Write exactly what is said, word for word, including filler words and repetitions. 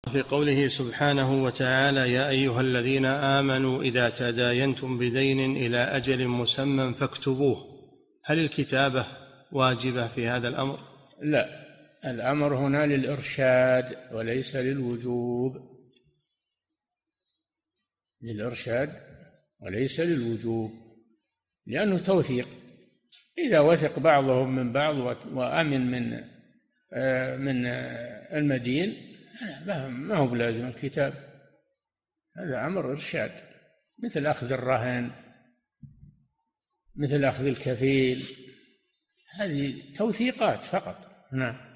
في قوله سبحانه وتعالى: يا أيها الذين آمنوا إذا تداينتم بدين إلى أجل مسمى فاكتبوه، هل الكتابة واجبة في هذا الأمر؟ لا، الأمر هنا للإرشاد وليس للوجوب، للإرشاد وليس للوجوب، لأنه توثيق. إذا وثق بعضهم من بعض وأمن من من المدين ما هو بلازم الكتاب، هذا أمر إرشاد، مثل أخذ الرهن، مثل أخذ الكفيل، هذه توثيقات فقط. نعم.